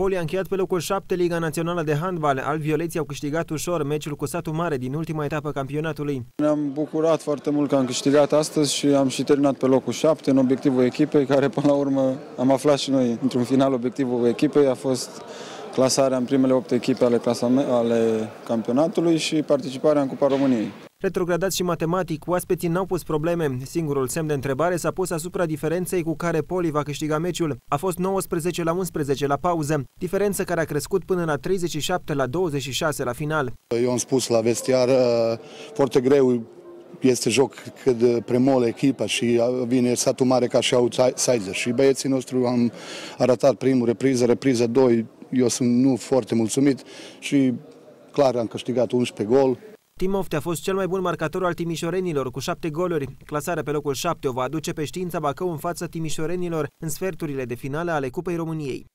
Poli a încheiat pe locul 7 Liga Națională de Handbal. Alb-violeții au câștigat ușor meciul cu Satul Mare din ultima etapă campionatului. Ne-am bucurat foarte mult că am câștigat astăzi și am și terminat pe locul 7 în obiectivul echipei, care până la urmă am aflat și noi într-un final. Obiectivul echipei a fost clasarea în primele 8 echipe ale campionatului și participarea în Cupa României. Retrogradați și matematic, oaspeții n-au pus probleme. Singurul semn de întrebare s-a pus asupra diferenței cu care Poli va câștiga meciul. A fost 19-11 la pauză, diferență care a crescut până la 37-26 la final. Eu am spus la vestiar, foarte greu este joc când premole echipa și vine Satul Mare ca și outsider. Și băieții noștri am arătat primul repriza 2, eu sunt nu foarte mulțumit și clar am câștigat 11 gol. Tim Ofte a fost cel mai bun marcator al timișorenilor cu 7 goluri. Clasarea pe locul 7 o va aduce pe Știința Bacău în fața timișorenilor în sferturile de finală ale Cupei României.